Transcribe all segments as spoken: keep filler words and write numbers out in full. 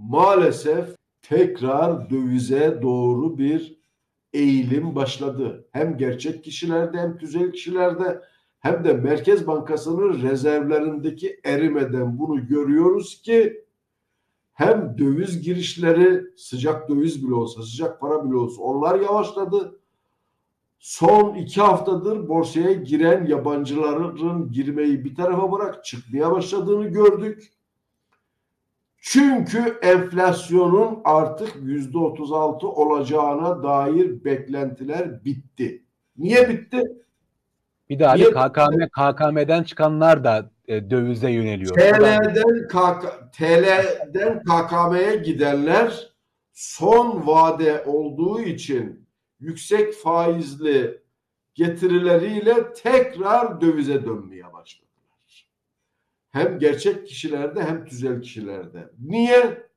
maalesef tekrar dövize doğru bir eğilim başladı. Hem gerçek kişilerde hem tüzel kişilerde hem de Merkez Bankası'nın rezervlerindeki erimeden bunu görüyoruz ki hem döviz girişleri sıcak döviz bile olsa, sıcak para bile olsa onlar yavaşladı. Son iki haftadır borsaya giren yabancıların girmeyi bir tarafa bırak çıkmaya başladığını gördük. Çünkü enflasyonun artık yüzde otuz altı olacağına dair beklentiler bitti. Niye bitti? Bir de abi K K M, K K M'den çıkanlar da e, dövize yöneliyor. T L'den K K, T L'den K K M'ye gidenler son vade olduğu için yüksek faizli getirileriyle tekrar dövize dönmeye başladılar. Hem gerçek kişilerde hem tüzel kişilerde. Niye?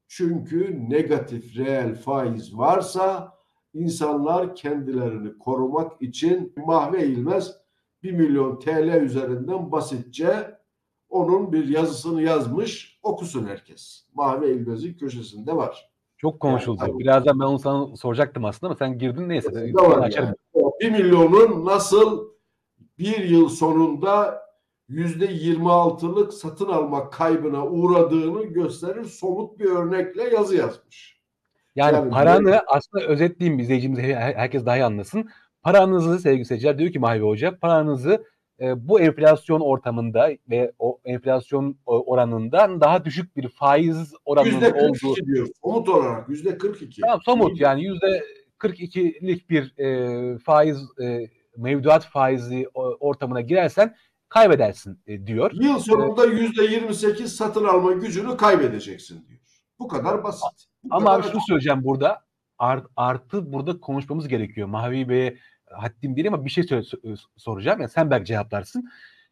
Çünkü negatif reel faiz varsa insanlar kendilerini korumak için Mahve İlmez bir milyon T L üzerinden basitçe onun bir yazısını yazmış, okusun herkes. Mahve İlmez'in köşesinde var. Çok konuşuldu. Yani, Birazdan ben onu sana soracaktım aslında ama sen girdin neyse. Var yani. Bir milyonun nasıl bir yıl sonunda yüzde yirmi altılık satın alma kaybına uğradığını gösterir somut bir örnekle yazı yazmış. Yani, yani paranı böyle... aslında özetleyeyim izleyicimiz herkes daha iyi anlasın. Paranızı sevgili seyirciler diyor ki Mahve Hoca paranızı e, bu enflasyon ortamında ve o enflasyon oranından daha düşük bir faiz oranının olduğu diyor. Somut olarak yüzde kırk iki. Tamam somut yani yüzde kırk ikilik bir e, faiz e, mevduat faizi ortamına girersen kaybedersin e, diyor. Yıl sonunda yüzde yirmi sekiz satın alma gücünü kaybedeceksin diyor. Bu kadar basit. Bu Ama kadar abi şunu söyleyeceğim burada. Art, artı burada konuşmamız gerekiyor. Mahvi Bey'e haddim değil ama bir şey sor- soracağım. Yani sen belki cevaplarsın.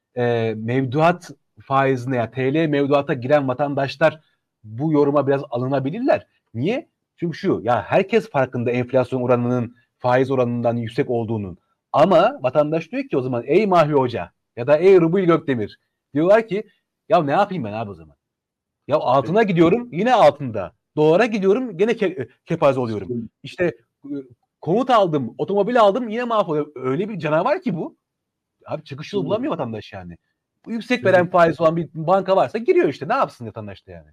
E, mevduat faizine ya T L mevduata giren vatandaşlar bu yoruma biraz alınabilirler. Niye? Çünkü şu ya herkes farkında enflasyon oranının faiz oranından yüksek olduğunun. Ama vatandaş diyor ki o zaman ey Mahvi Hoca ya da ey Rubil Gökdemir diyorlar ki ya ne yapayım ben abi o zaman? Ya altına gidiyorum yine altında. Dolara gidiyorum gene ke- kepaze oluyorum. İşte konut aldım, otomobil aldım yine mahvoluyor. Öyle bir canavar ki bu. Abi çıkış yolu bulamıyor vatandaş yani. Bu yüksek veren faiz olan bir banka varsa giriyor işte. Ne yapsın vatandaş da yani?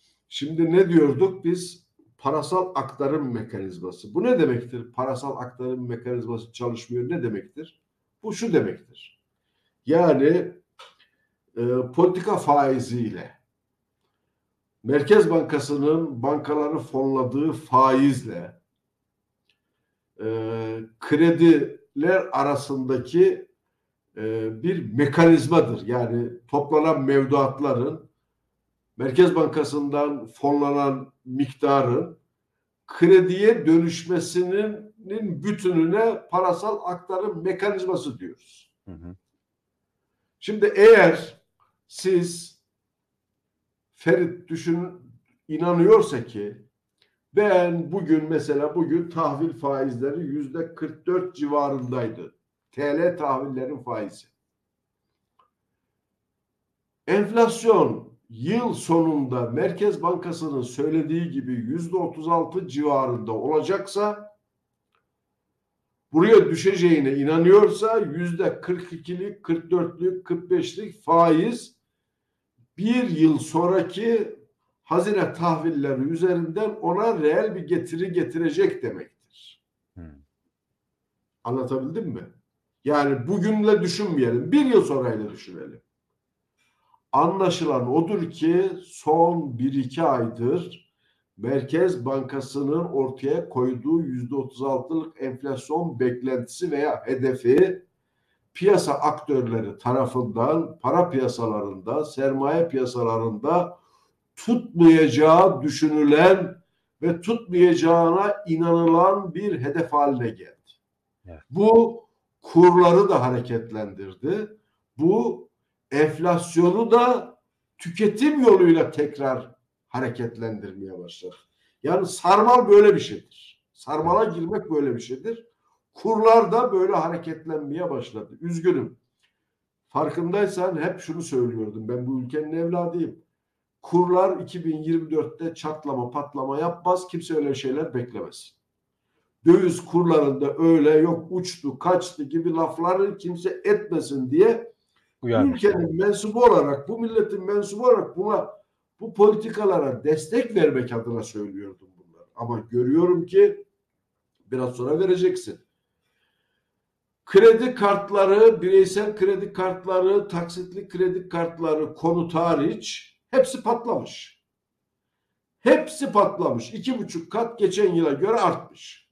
Şimdi ne diyorduk biz? Parasal aktarım mekanizması. Bu ne demektir? Parasal aktarım mekanizması çalışmıyor ne demektir? Bu şu demektir. Yani e, politika faiziyle Merkez Bankası'nın bankaları fonladığı faizle e, krediler arasındaki e, bir mekanizmadır. Yani toplanan mevduatların Merkez Bankası'ndan fonlanan miktarın krediye dönüşmesinin bütününe parasal aktarım mekanizması diyoruz. Hı hı. Şimdi eğer siz Ferit düşün inanıyorsa ki ben bugün mesela bugün tahvil faizleri yüzde kırk dört civarındaydı. T L tahvillerin faizi. Enflasyon yıl sonunda Merkez Bankası'nın söylediği gibi yüzde otuz altı civarında olacaksa buraya düşeceğine inanıyorsa yüzde kırk ikilik, kırk dörtlük, kırk beşlik faiz bir yıl sonraki hazine tahvilleri üzerinden ona reel bir getiri getirecek demektir. Hmm. Anlatabildim mi? Yani bugünle düşünmeyelim. Bir yıl sonrayla düşünelim. Anlaşılan odur ki son bir iki aydır Merkez Bankası'nın ortaya koyduğu yüzde otuz altılık enflasyon beklentisi veya hedefi piyasa aktörleri tarafından para piyasalarında, sermaye piyasalarında tutmayacağı düşünülen ve tutmayacağına inanılan bir hedef haline geldi. Evet. Bu kurları da hareketlendirdi. Bu enflasyonu da tüketim yoluyla tekrar hareketlendirmeye başladı. Yani sarmal böyle bir şeydir. Sarmala girmek böyle bir şeydir. Kurlar da böyle hareketlenmeye başladı. Üzgünüm. Farkındaysan hep şunu söylüyordum. Ben bu ülkenin evladıyım. kurlar iki bin yirmi dörtte çatlama patlama yapmaz. Kimse öyle şeyler beklemez. Döviz kurlarında öyle yok uçtu kaçtı gibi lafları kimse etmesin diye bu ülkenin mensubu olarak, bu milletin mensubu olarak buna, bu politikalara destek vermek adına söylüyordum bunları. Ama görüyorum ki biraz sonra vereceksin. Kredi kartları, bireysel kredi kartları, taksitli kredi kartları, konut hariç hepsi patlamış. Hepsi patlamış. İki buçuk kat geçen yıla göre artmış.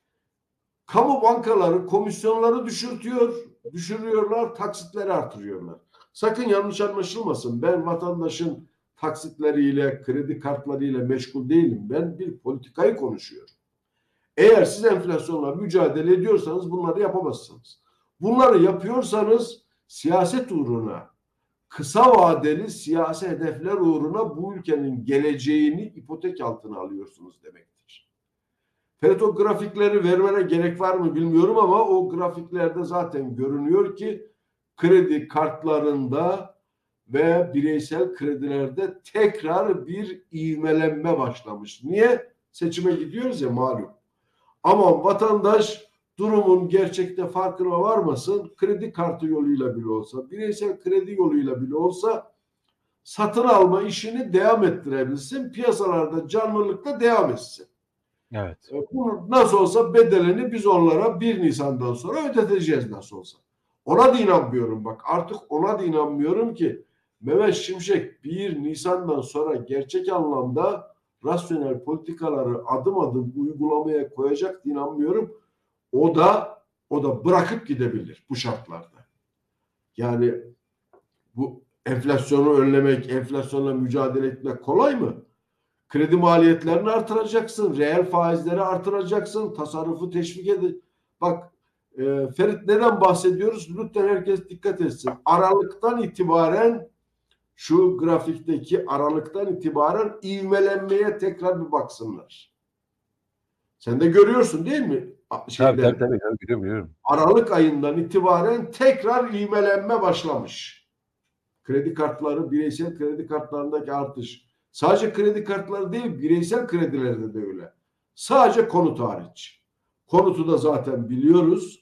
Kamu bankaları komisyonları düşürtüyor, düşürüyorlar, taksitleri artırıyorlar. Sakın yanlış anlaşılmasın. Ben vatandaşın taksitleriyle, kredi kartlarıyla meşgul değilim. Ben bir politikayı konuşuyorum. Eğer siz enflasyonla mücadele ediyorsanız bunları yapamazsınız. Bunları yapıyorsanız siyaset uğruna, kısa vadeli siyasi hedefler uğruna bu ülkenin geleceğini ipotek altına alıyorsunuz demektir. Ferit, o grafikleri vermene gerek var mı bilmiyorum ama o grafiklerde zaten görünüyor ki kredi kartlarında ve bireysel kredilerde tekrar bir ivmelenme başlamış. Niye? Seçime gidiyoruz ya malum. Ama vatandaş durumun gerçekte farkına varmasın, kredi kartı yoluyla bile olsa, bireysel kredi yoluyla bile olsa satın alma işini devam ettirebilsin, piyasalarda canlılıkla devam etsin. Evet. Bu nasıl olsa bedelini biz onlara bir Nisan'dan sonra ödeteceğiz nasıl olsa. Ona da inanmıyorum bak, artık ona da inanmıyorum ki Mehmet Şimşek bir Nisan'dan sonra gerçek anlamda rasyonel politikaları adım adım uygulamaya koyacak diye inanmıyorum. O da o da bırakıp gidebilir bu şartlarda. Yani bu enflasyonu önlemek, enflasyonla mücadele etmek kolay mı? Kredi maliyetlerini artıracaksın, reel faizleri artıracaksın, tasarrufu teşvik edin. Bak e, Ferit, neden bahsediyoruz? Lütfen herkes dikkat etsin. Aralıktan itibaren, şu grafikteki Aralıktan itibaren ivmelenmeye tekrar bir baksınlar. Sen de görüyorsun değil mi? Şeyde, tabii tabii tabii biliyorum, biliyorum. Aralık ayından itibaren tekrar ivmelenme başlamış. Kredi kartları, bireysel kredi kartlarındaki artış. Sadece kredi kartları değil, bireysel kredilerde de öyle. Sadece konut hariç. Konutu da zaten biliyoruz.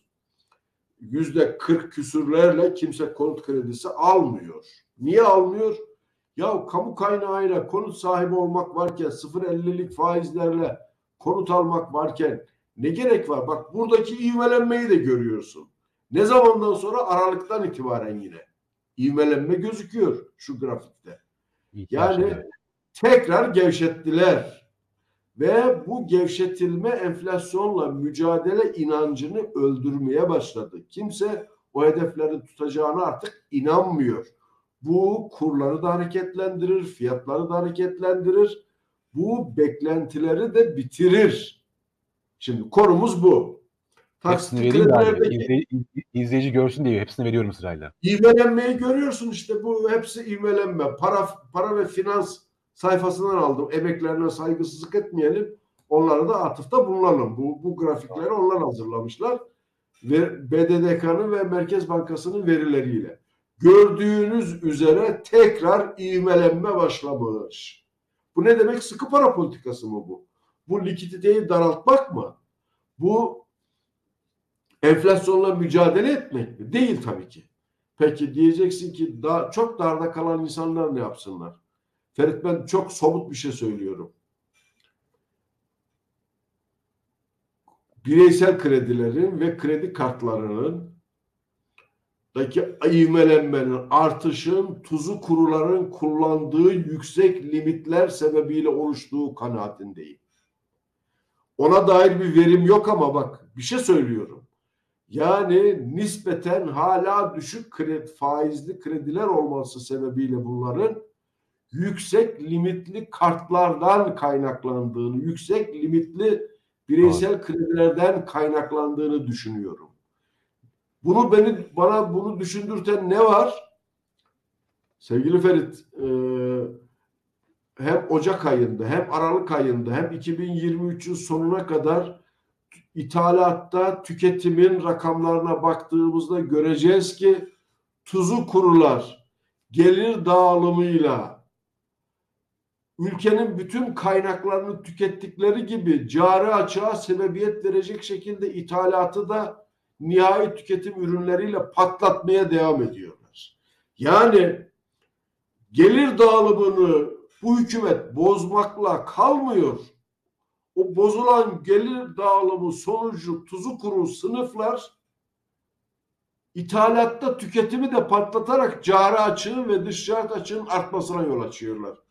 Yüzde kırk küsürlerle kimse konut kredisi almıyor. Niye almıyor? Ya kamu kaynağıyla konut sahibi olmak varken, sıfır virgül ellilik faizlerle konut almak varken ne gerek var? Bak buradaki ivmelenmeyi de görüyorsun. Ne zamandan sonra? Aralıktan itibaren yine. İvmelenme gözüküyor şu grafikte. Yani tekrar gevşettiler. Ve bu gevşetilme enflasyonla mücadele inancını öldürmeye başladı. Kimse o hedefleri tutacağına artık inanmıyor. Bu kurları da hareketlendirir, fiyatları da hareketlendirir. Bu beklentileri de bitirir. Şimdi konumuz bu. Hepsini vereyim de izleyici, izleyici görsün diye hepsini veriyorum sırayla. İvmelenmeyi görüyorsun işte, bu hepsi ivmelenme. Para, para ve finans sayfasından aldım. Emeklerine saygısızlık etmeyelim. Onlara da atıfta bulunalım. Bu, bu grafikleri onlar hazırlamışlar. Ve B D D K'nın ve Merkez Bankası'nın verileriyle. Gördüğünüz üzere tekrar ivmelenme başlamış. Bu ne demek? Sıkı para politikası mı bu? Bu likiditeyi daraltmak mı? Bu enflasyonla mücadele etmek mi? Değil tabii ki. Peki diyeceksin ki daha çok darda kalan insanlar ne yapsınlar? Ferit, ben çok somut bir şey söylüyorum. Bireysel kredilerin ve kredi kartlarının daki ivmelenmenin, artışın tuzu kuruların kullandığı yüksek limitler sebebiyle oluştuğu kanaatindeyim. Ona dair bir verim yok ama bak bir şey söylüyorum. Yani nispeten hala düşük kredi, faizli krediler olması sebebiyle bunların yüksek limitli kartlardan kaynaklandığını, yüksek limitli bireysel evet. kredilerden kaynaklandığını düşünüyorum. Bunu beni bana bunu düşündürten ne var? Sevgili Ferit, e, hem Ocak ayında hem Aralık ayında hem iki bin yirmi üçün sonuna kadar İthalatta tüketimin rakamlarına baktığımızda göreceğiz ki tuzu kurular gelir dağılımıyla ülkenin bütün kaynaklarını tükettikleri gibi cari açığa sebebiyet verecek şekilde ithalatı da nihai tüketim ürünleriyle patlatmaya devam ediyorlar. Yani gelir dağılımını bu hükümet bozmakla kalmıyor. O bozulan gelir dağılımı sonucu tuzu kuru sınıflar İthalatta tüketimi de patlatarak cari açığın ve dış ticaret açığının artmasına yol açıyorlar.